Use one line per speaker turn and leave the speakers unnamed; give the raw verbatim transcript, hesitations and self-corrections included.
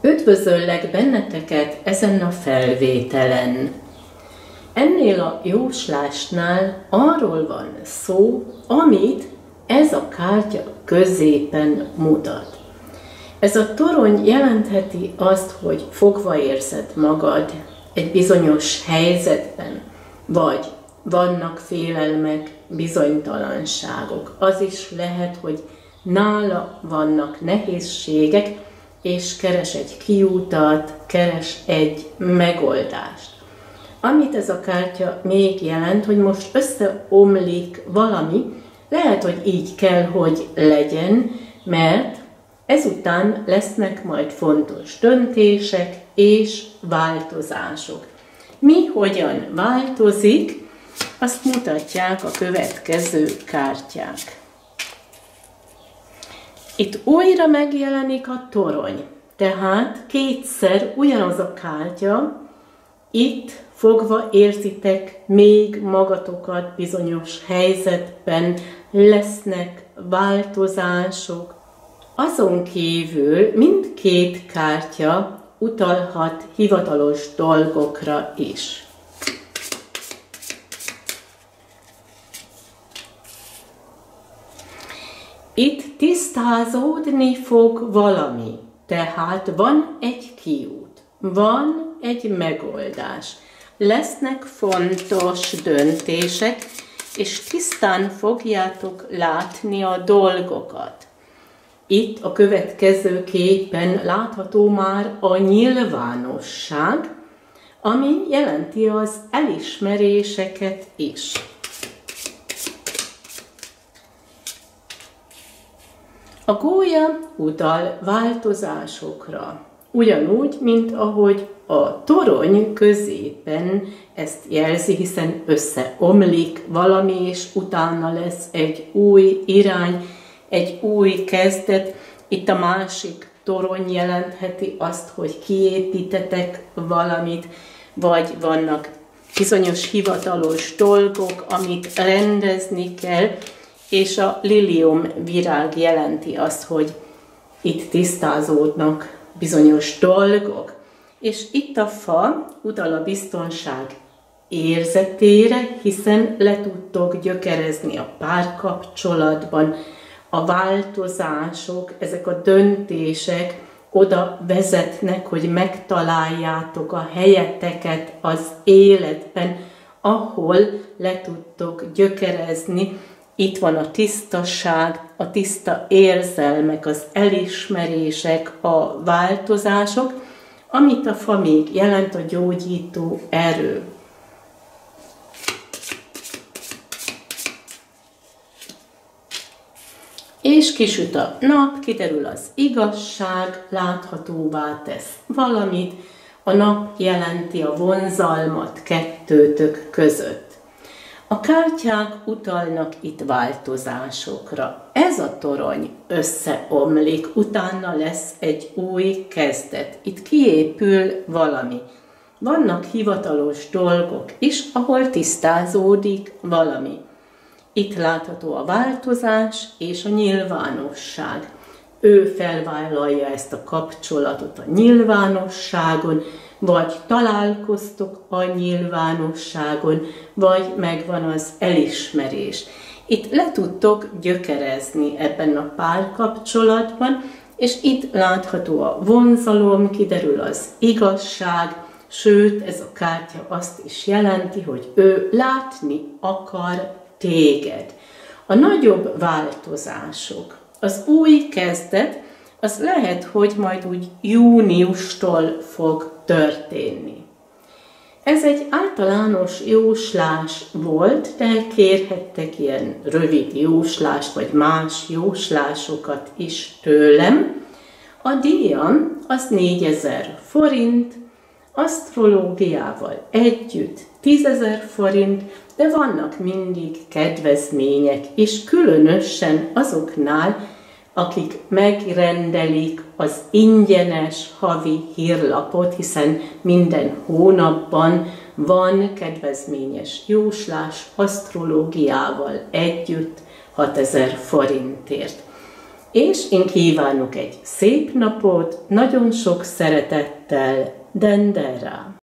Üdvözöllek benneteket ezen a felvételen. Ennél a jóslásnál arról van szó, amit ez a kártya középen mutat. Ez a torony jelentheti azt, hogy fogva érzed magad egy bizonyos helyzetben, vagy vannak félelmek, bizonytalanságok. Az is lehet, hogy nála vannak nehézségek, és keres egy kiutat, keres egy megoldást. Amit ez a kártya még jelent, hogy most összeomlik valami, lehet, hogy így kell, hogy legyen, mert ezután lesznek majd fontos döntések és változások. Mi hogyan változik, azt mutatják a következő kártyák. Itt újra megjelenik a torony, tehát kétszer ugyanaz a kártya, itt fogva érzitek még magatokat bizonyos helyzetben, lesznek változások. Azon kívül mindkét kártya utalhat hivatalos dolgokra is. Itt tisztázódni fog valami, tehát van egy kiút, van egy megoldás, lesznek fontos döntések, és tisztán fogjátok látni a dolgokat. Itt a következő képen látható már a nyilvánosság, ami jelenti az elismeréseket is. A gólya utal változásokra, ugyanúgy, mint ahogy a torony középen ezt jelzi, hiszen összeomlik valami, és utána lesz egy új irány, egy új kezdet. Itt a másik torony jelentheti azt, hogy kiépítetek valamit, vagy vannak bizonyos hivatalos dolgok, amit rendezni kell, és a lilium virág jelenti azt, hogy itt tisztázódnak bizonyos dolgok. És itt a fa utal a biztonság érzetére, hiszen le tudtok gyökerezni a párkapcsolatban. A változások, ezek a döntések oda vezetnek, hogy megtaláljátok a helyeteket az életben, ahol le tudtok gyökerezni. Itt van a tisztaság, a tiszta érzelmek, az elismerések, a változások, amit a fa még jelent, a gyógyító erő. És kisüt a nap, kiderül az igazság, láthatóvá tesz valamit, a nap jelenti a vonzalmat kettőtök között. A kártyák utalnak itt változásokra. Ez a torony összeomlik, utána lesz egy új kezdet. Itt kiépül valami. Vannak hivatalos dolgok is, ahol tisztázódik valami. Itt látható a változás és a nyilvánosság. Ő felvállalja ezt a kapcsolatot a nyilvánosságon, vagy találkoztok a nyilvánosságon, vagy megvan az elismerés. Itt le tudtok gyökerezni ebben a párkapcsolatban, és itt látható a vonzalom, kiderül az igazság, sőt, ez a kártya azt is jelenti, hogy ő látni akar téged. A nagyobb változások, az új kezdet, az lehet, hogy majd úgy júniustól fog történni. Ez egy általános jóslás volt, de kérhettek ilyen rövid jóslást, vagy más jóslásokat is tőlem. A díjam az négyezer forint, asztrológiával együtt tízezer forint, de vannak mindig kedvezmények, és különösen azoknál, akik megrendelik az ingyenes havi hírlapot, hiszen minden hónapban van kedvezményes jóslás asztrológiával együtt hatezer forintért. És én kívánok egy szép napot, nagyon sok szeretettel, Dendera!